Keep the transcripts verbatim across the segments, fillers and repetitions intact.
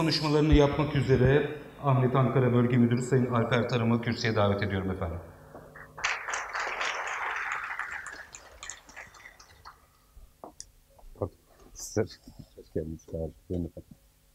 konuşmalarını yapmak üzere Ahmet Ankara Bölge Müdürü Sayın Alper Tarım'ı kürsüye davet ediyorum efendim. Sizler hoş geldiniz. Buyurun efendim.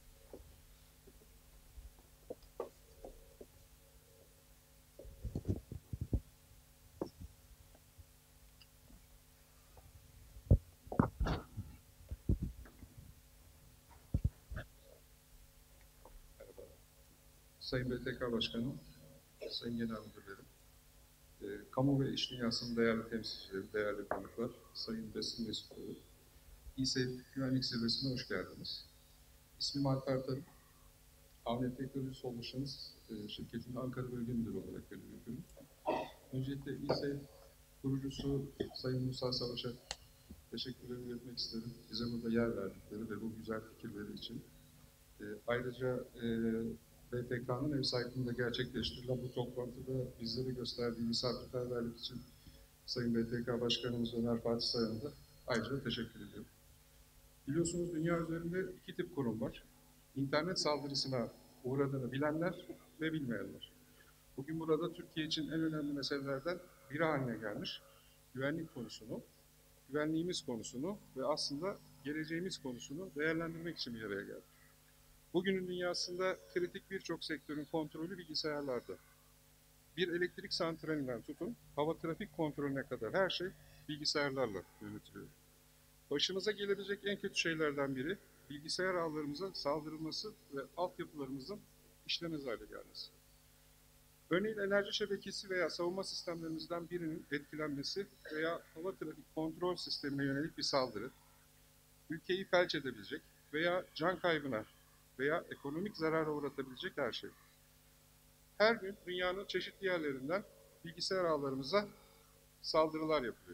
Sayın B T K Başkanım, Sayın Genel Müdürlerim, e, kamu ve iş dünyasının değerli temsilcileri, değerli konuklar, Sayın Besin Mesutları, İSEF Güvenlik Zirvesi'ne hoş geldiniz. İsmim Alper Tarım, Avnet Teknoloji Solutions e, şirketinin Ankara Bölge Müdürü olarak görev yapıyorum. Öncelikle İSEF kurucusu Sayın Musa Savaş'a teşekkürlerimi iletmek isterim. Bize burada yer verdikleri ve bu güzel fikirleri için. E, ayrıca e, B T K'nın ev sahipliğinde gerçekleştirilen bu toplantıda bizlere gösterdiği misafirperverlik için Sayın B T K Başkanımız Ömer Fatih Sayan'a da ayrıca teşekkür ediyorum. Biliyorsunuz dünya üzerinde iki tip kurum var. İnternet saldırısına uğradığını bilenler ve bilmeyenler. Bugün burada Türkiye için en önemli meselelerden biri haline gelmiş güvenlik konusunu, güvenliğimiz konusunu ve aslında geleceğimiz konusunu değerlendirmek için bir araya geldik. Bugünün dünyasında kritik birçok sektörün kontrolü bilgisayarlarda. Bir elektrik santralinden tutun, hava trafik kontrolüne kadar her şey bilgisayarlarla yönetiliyor. Başımıza gelebilecek en kötü şeylerden biri, bilgisayar ağlarımıza saldırılması ve altyapılarımızın işlemez hale gelmesi. Örneğin enerji şebekesi veya savunma sistemlerimizden birinin etkilenmesi veya hava trafik kontrol sistemine yönelik bir saldırı, ülkeyi felç edebilecek veya can kaybına veya ekonomik zarara uğratabilecek her şey. Her gün dünyanın çeşitli yerlerinden bilgisayar ağlarımıza saldırılar yapılıyor.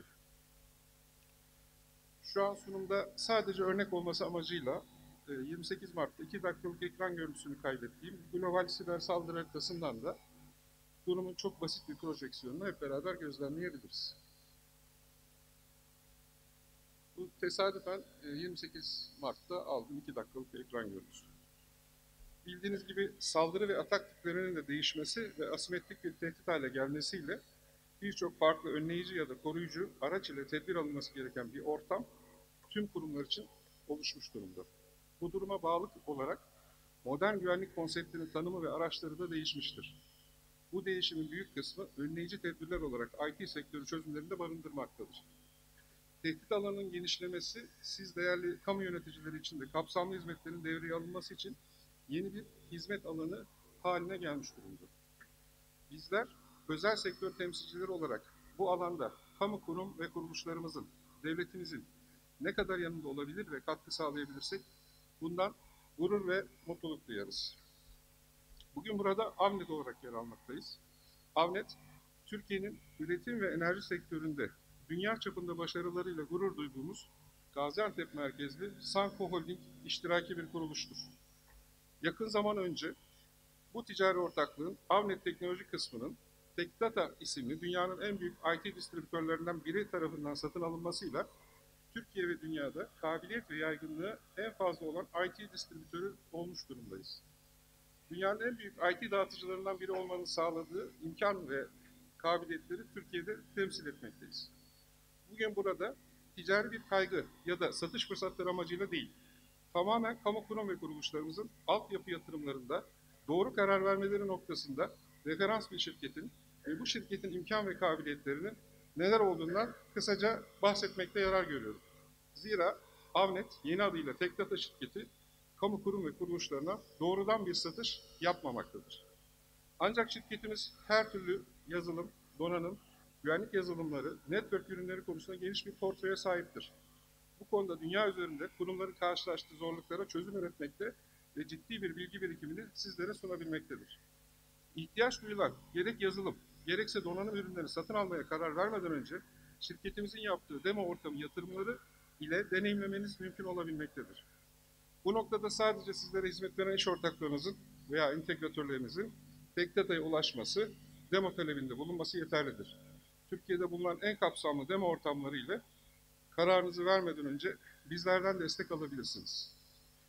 Şu an sunumda sadece örnek olması amacıyla yirmi sekiz Mart'ta iki dakikalık ekran görüntüsünü kaydettiğim global siber saldırı haritasından da durumun çok basit bir projeksiyonunu hep beraber gözlemleyebiliriz. Bu tesadüfen yirmi sekiz Mart'ta aldığım iki dakikalık bir ekran görüntüsü. Bildiğiniz gibi saldırı ve atak tiplerinin de değişmesi ve asimetrik bir tehdit hale gelmesiyle birçok farklı önleyici ya da koruyucu araç ile tedbir alınması gereken bir ortam tüm kurumlar için oluşmuş durumda. Bu duruma bağlı olarak modern güvenlik konseptinin tanımı ve araçları da değişmiştir. Bu değişimin büyük kısmı önleyici tedbirler olarak I T sektörü çözümlerinde barındırmaktadır. Tehdit alanının genişlemesi, siz değerli kamu yöneticileri için de kapsamlı hizmetlerin devreye alınması için yeni bir hizmet alanı haline gelmiş durumda. Bizler özel sektör temsilcileri olarak bu alanda kamu kurum ve kuruluşlarımızın, devletimizin ne kadar yanında olabilir ve katkı sağlayabilirsek bundan gurur ve mutluluk duyarız. Bugün burada Avnet olarak yer almaktayız. Avnet, Türkiye'nin üretim ve enerji sektöründe dünya çapında başarılarıyla gurur duyduğumuz Gaziantep merkezli Sanko Holding iştiraki bir kuruluştur. Yakın zaman önce bu ticari ortaklığın Avnet teknoloji kısmının Tekdata isimli dünyanın en büyük I T distribütörlerinden biri tarafından satın alınmasıyla Türkiye ve dünyada kabiliyet ve yaygınlığı en fazla olan I T distribütörü olmuş durumdayız. Dünyanın en büyük I T dağıtıcılarından biri olmanın sağladığı imkan ve kabiliyetleri Türkiye'de temsil etmekteyiz. Bugün burada ticari bir kaygı ya da satış fırsatları amacıyla değil, tamamen kamu kurum ve kuruluşlarımızın altyapı yatırımlarında doğru karar vermeleri noktasında referans bir şirketin ve bu şirketin imkan ve kabiliyetlerinin neler olduğundan kısaca bahsetmekte yarar görüyorum. Zira Avnet yeni adıyla Tekdata şirketi kamu kurum ve kuruluşlarına doğrudan bir satış yapmamaktadır. Ancak şirketimiz her türlü yazılım, donanım, güvenlik yazılımları, network ürünleri konusunda geniş bir portföye sahiptir. Bu konuda dünya üzerinde kurumların karşılaştığı zorluklara çözüm üretmekte ve ciddi bir bilgi birikimini sizlere sunabilmektedir. İhtiyaç duyulan gerek yazılım, gerekse donanım ürünlerini satın almaya karar vermeden önce şirketimizin yaptığı demo ortamı yatırımları ile deneyimlemeniz mümkün olabilmektedir. Bu noktada sadece sizlere hizmet veren iş ortaklarınızın veya entegratörlerinizin Tekdata'ya ulaşması, demo talebinde bulunması yeterlidir. Türkiye'de bulunan en kapsamlı demo ortamları ile kararınızı vermeden önce bizlerden destek alabilirsiniz.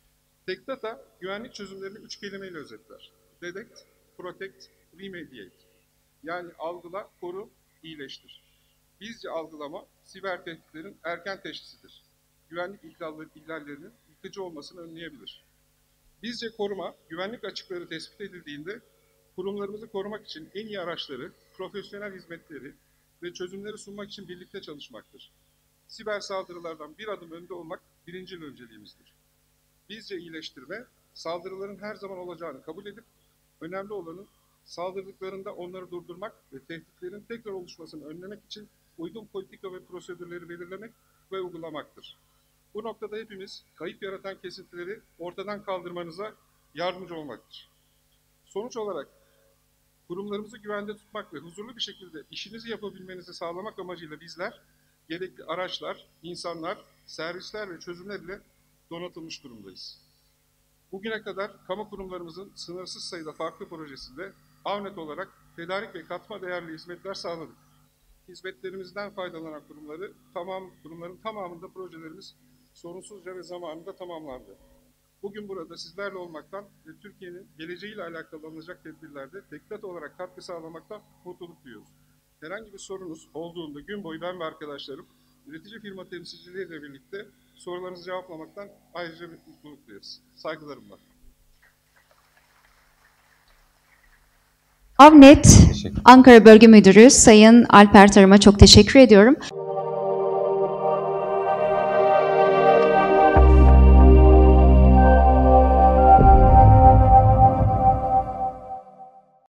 Tekdata güvenlik çözümlerini üç kelimeyle özetler. Detect, Protect, Remediate. Yani algıla, koru, iyileştir. Bizce algılama, siber tehditlerin erken teşhisidir. Güvenlik ihlalleri, ihlallerinin yıkıcı olmasını önleyebilir. Bizce koruma, güvenlik açıkları tespit edildiğinde kurumlarımızı korumak için en iyi araçları, profesyonel hizmetleri ve çözümleri sunmak için birlikte çalışmaktır. Siber saldırılardan bir adım önde olmak birincil önceliğimizdir. Bizce iyileştirme, saldırıların her zaman olacağını kabul edip, önemli olanın saldırdıklarında onları durdurmak ve tehditlerin tekrar oluşmasını önlemek için uygun politika ve prosedürleri belirlemek ve uygulamaktır. Bu noktada hepimiz kayıp yaratan kesintileri ortadan kaldırmanıza yardımcı olmaktır. Sonuç olarak kurumlarımızı güvende tutmak ve huzurlu bir şekilde işinizi yapabilmenizi sağlamak amacıyla bizler gerekli araçlar, insanlar, servisler ve çözümler ile donatılmış durumdayız. Bugüne kadar kamu kurumlarımızın sınırsız sayıda farklı projesinde Avnet olarak tedarik ve katma değerli hizmetler sağladık. Hizmetlerimizden faydalanan kurumları, tamam, kurumların tamamında projelerimiz sorunsuzca ve zamanında tamamlandı. Bugün burada sizlerle olmaktan ve Türkiye'nin geleceğiyle alakalı alınacak tedbirlerde tekdata olarak katkı sağlamaktan mutluluk duyuyoruz. Herhangi bir sorunuz olduğunda gün boyu ben ve arkadaşlarım üretici firma temsilcileriyle birlikte sorularınızı cevaplamaktan ayrıca bir mutluluk duyarız. Saygılarımla. Avnet Ankara Bölge Müdürü Sayın Alper Tarım'a çok teşekkür ediyorum.